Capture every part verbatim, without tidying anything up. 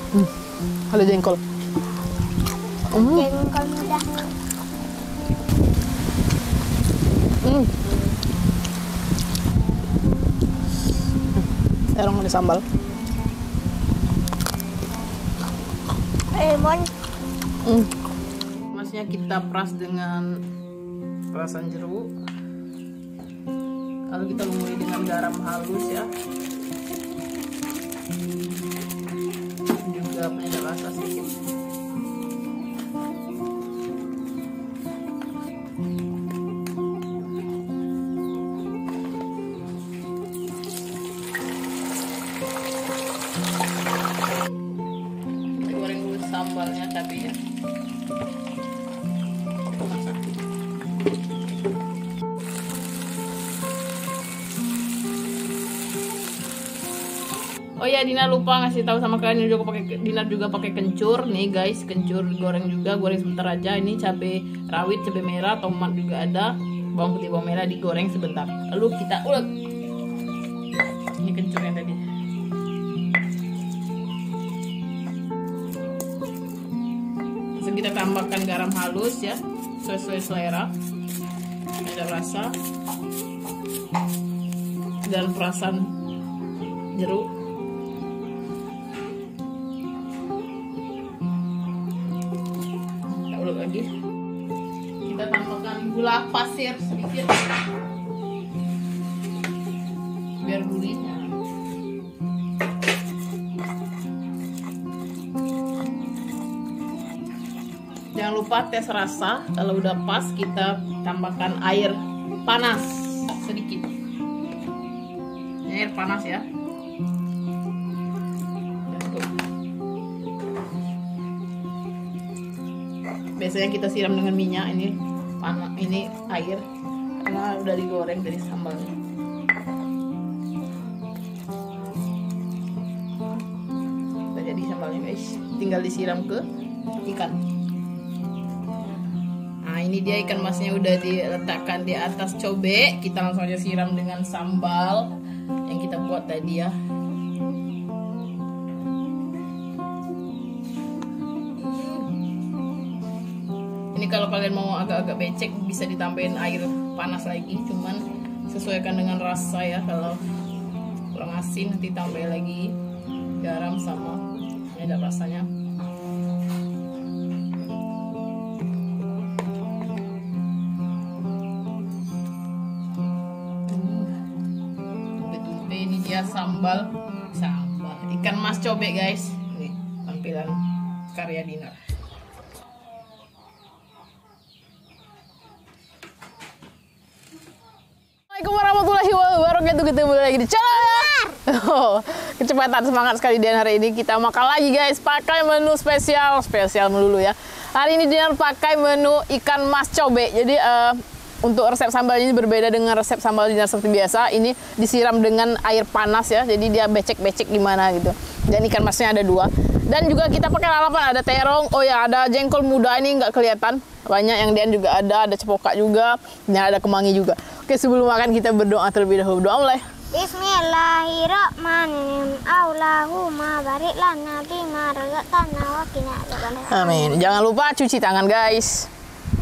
Hmm. Ada jengkol. Hmm. Jengkol muda. Hmm. Terong ada sambal. Lemon. Hmm. Masnya kita peras dengan perasan jeruk. Lalu kita lumuri dengan garam halus ya. Juga penyedap rasa sedikit. Kita goreng dulu sambalnya, cabenya. Oh ya, Dina lupa ngasih tahu sama kalian juga pakai Dina juga pakai kencur nih guys, kencur goreng juga, goreng sebentar aja. Ini cabai rawit, cabai merah, tomat juga ada, bawang putih, bawang merah digoreng sebentar. Lalu kita ulek. Ini kencurnya tadi. Langsung kita tambahkan garam halus ya, sesuai selera, ada rasa dan perasan jeruk. Lagi kita tambahkan gula pasir sedikit biar gurihnya. Jangan lupa tes rasa. Kalau udah pas kita tambahkan air panas sedikit. Ini air panas ya. Biasanya kita siram dengan minyak, ini panas, ini air karena udah digoreng dari sambalnya. Udah jadi sambalnya guys, tinggal disiram ke ikan. Nah ini dia ikan masnya udah diletakkan di atas cobek. Kita langsung aja siram dengan sambal yang kita buat tadi ya. Ini kalau kalian mau agak-agak becek bisa ditambahin air panas lagi, cuman sesuaikan dengan rasa ya. Kalau kurang asin nanti tambah lagi garam sama ini ada rasanya. Tumpe-tumpe ini dia sambal sambal ikan mas cobek guys. Ini tampilan karya Dina. Assalamualaikum warahmatullahi wabarakatuh. Ketemu lagi di channel. Oh, kecepatan semangat sekali Dian hari ini. Kita makan lagi guys, pakai menu spesial, spesial melulu ya. Hari ini Dian pakai menu ikan mas cobek. Jadi uh, untuk resep sambal ini berbeda dengan resep sambal Dian seperti biasa. Ini disiram dengan air panas ya. Jadi dia becek-becek gimana gitu. Dan ikan masnya ada dua. Dan juga kita pakai lalapan, ada terong. Oh ya, ada jengkol muda ini nggak kelihatan. Banyak yang Dian juga ada, ada cepoka juga, dan ada kemangi juga. Oke, sebelum makan kita berdoa terlebih dahulu. Doa mulai. Bismillahirrahmanirrahim. Allahumma barik lana bima razaqtana wa qina adzabannar. Amin. Jangan lupa cuci tangan, guys.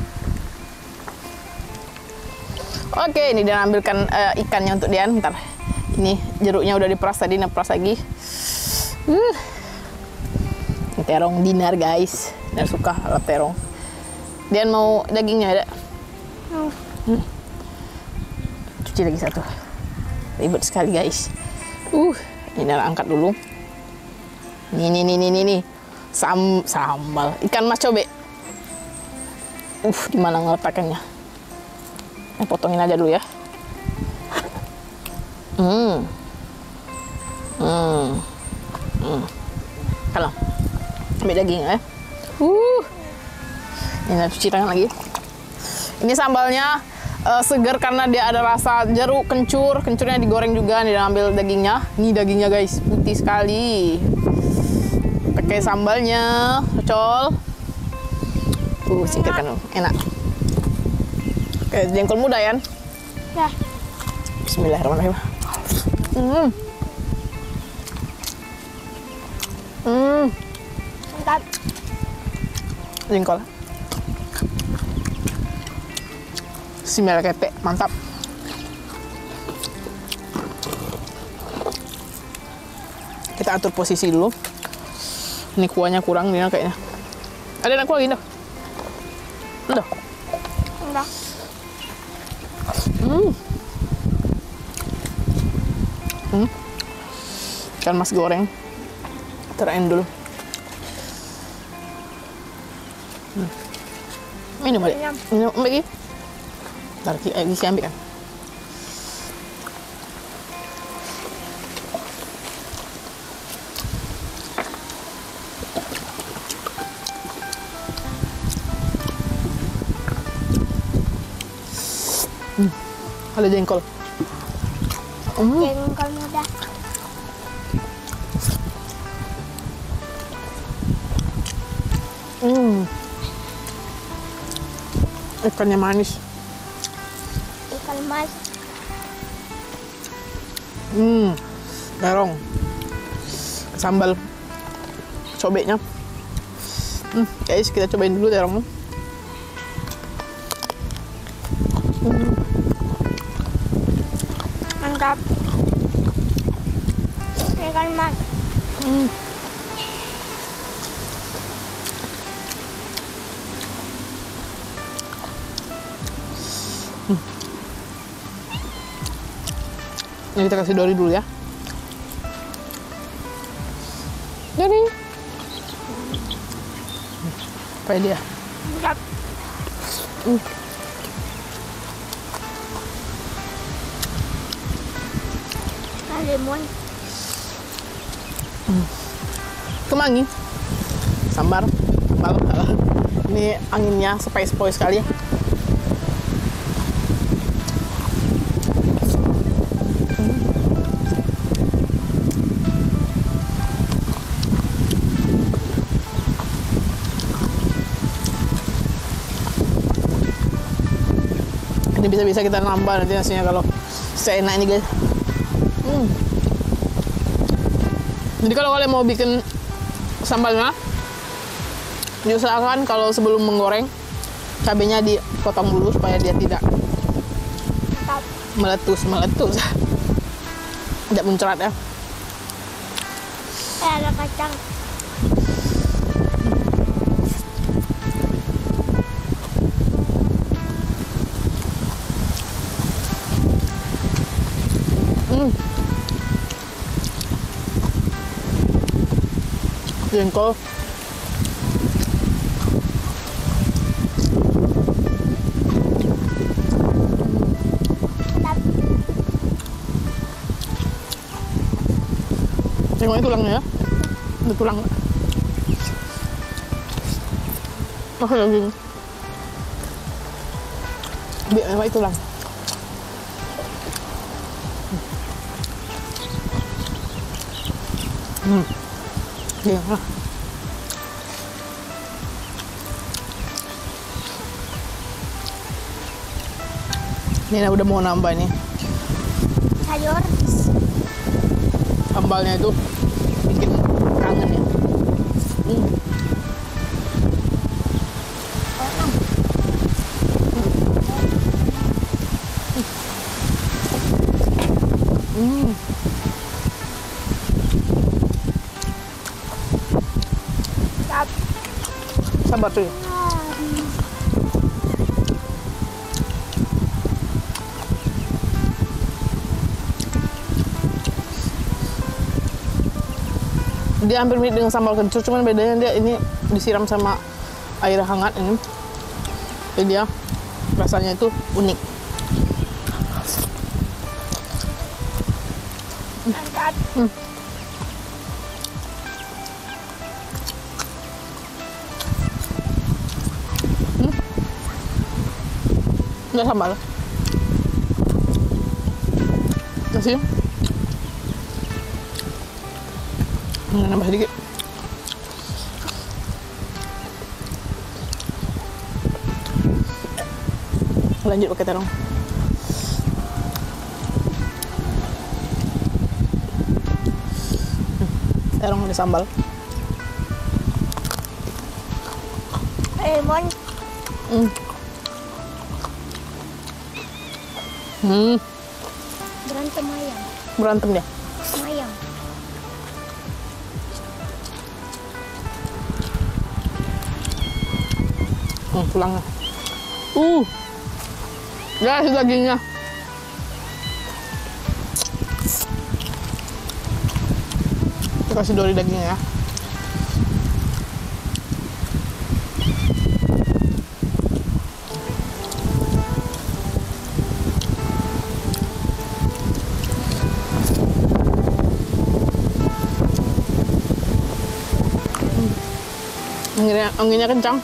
Oke, ini Dian ambilkan uh, ikannya untuk Dian. Bentar. Ini jeruknya udah diperas tadi, neperas lagi. Uh. Ini terong Dinar, guys. Dinar suka ala terong. Dian mau dagingnya ada? Oh. Hmm. Cuci lagi satu. Ribet sekali guys. Uh, ini angkat dulu. Nih nih nih nih nih nih. Sam sambal ikan mas cobek. Uh, di mana ngeletakkannya? Eh, potongin aja dulu ya. Hmm. Hmm. Hmm. Kalau ambil daging ya. Uh. Ini cuci tangan lagi. Ini sambalnya uh, segar karena dia ada rasa jeruk, kencur. Kencurnya digoreng juga. Nih ambil dagingnya. Ini dagingnya guys, putih sekali. Pakai sambalnya, cocol. Uh, singkirkan dulu. Enak. Oke, jengkol muda ya. Ya. Bismillahirrahmanirrahim. Hmm. Hmm. Mantap. Jengkol. Simel ketek, mantap. Kita atur posisi dulu. Ini kuahnya kurang nih kayaknya. Ada anak kuah gini dah. Udah. Udah. Hmm. Hmm. Ikan mas goreng. Terendul. Hmm. Minum balik. Minum lagi. Ntar lagi saya ambil kan. Hmm. Ada jengkol. Hmm. Jengkol muda. Hmm. Ikannya manis. Ikan mas. Hmm. Terong. Sambal cobeknya. Hmm. Guys, kita cobain dulu terongnya. Hmm. Mantap. Ikan mas. Hmm. Hmm. Ini kita kasih dori dulu ya. Dori. Apa dia? Mantap. Hmm. Lemon. Hmm. Kemangi. Sambar. Sambal. Ini anginnya sepoi-sepoi sekali. Ini bisa-bisa kita nambah nanti nasinya kalau seenak ini guys. Hmm. Jadi kalau kalian mau bikin sambalnya, diusahakan kalau sebelum menggoreng cabenya dipotong dulu supaya dia tidak meletus meletus, tidak muncrat ya. Eh, ada kacang. Hmm. Jengkol. Tengoknya tulangnya ya. Ada tulang. Oh, lagi. Biar apa tulang. Hmm. Iya lah. Ini udah mau nambah nih. Sayur. Sambalnya itu bikin kangen ya. Hmm. Hmm. Sabar tuh. Dia hampir mirip dengan sambal kencur, cuman bedanya dia ini disiram sama air hangat ini. Jadi dia rasanya itu unik. Mantap. Hmm. Hmm. Nggak sambal. Kasih. Hmm, nambah sedikit. Lanjut pakai terong. Hmm, terong ada sambal. Eh, Mon. Hmm. Hmm. Berantem ayam. Berantem dia. Ayam. Hmm, tulangnya. Uh. Ya, si dagingnya. Kita kasih dori dagingnya ya. Anginnya, anginnya kencang.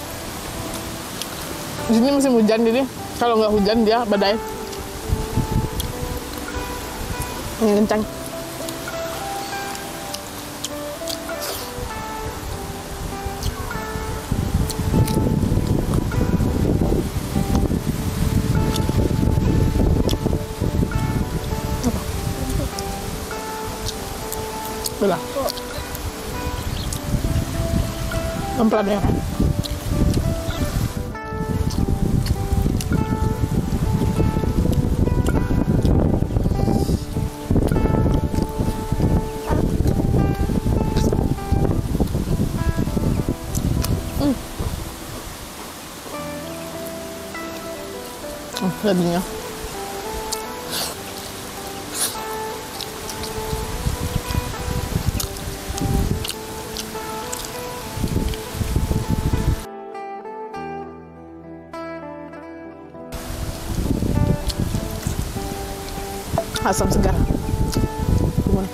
Di sini musim hujan, jadi kalau nggak hujan dia badai. Angin kencang. Udah. Pelan ya kan? Hmm. Oh, dagingnya. Asam segar. Gimana?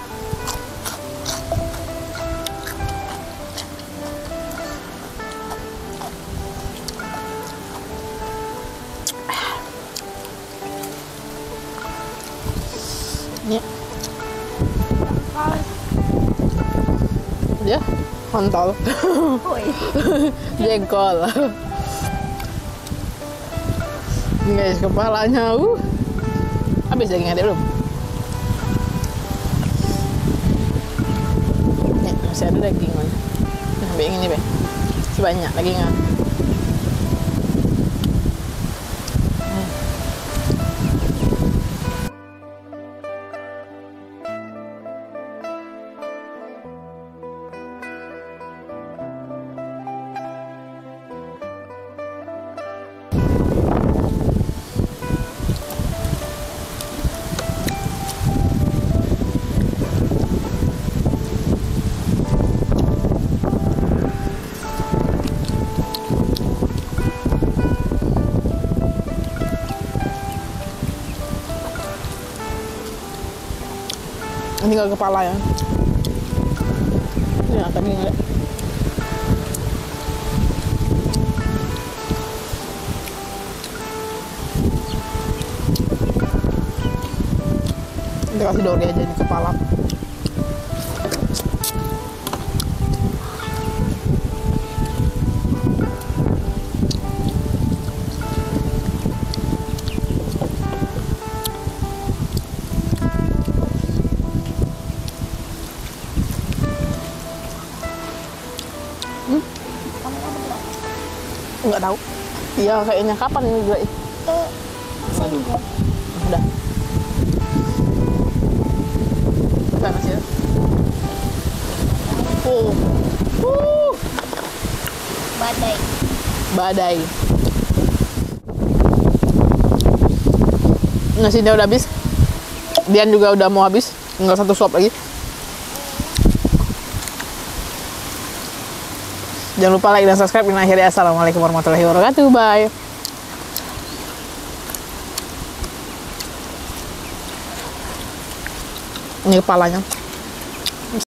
Ya. Dia kontol. Jengkol. Guys, kepalanya uh. Habis daging adek belum? Nih, masih ada daging. Nah, ambil yang ini, Be. Masih banyak dagingnya. Tinggal kepala ya. Ya, tadi nggak ada. Kita kasih dori aja di kepala. Nggak tahu. Iya, kayaknya kapan ini juga? Eh, seminggu. Udah. Panas ya. Oh. Uh. Badai. Badai. Nasinya udah habis. Dian juga udah mau habis. Tinggal satu suap lagi. Jangan lupa like dan subscribe. Dan akhirnya assalamualaikum warahmatullahi wabarakatuh. Bye. Ini kepalanya.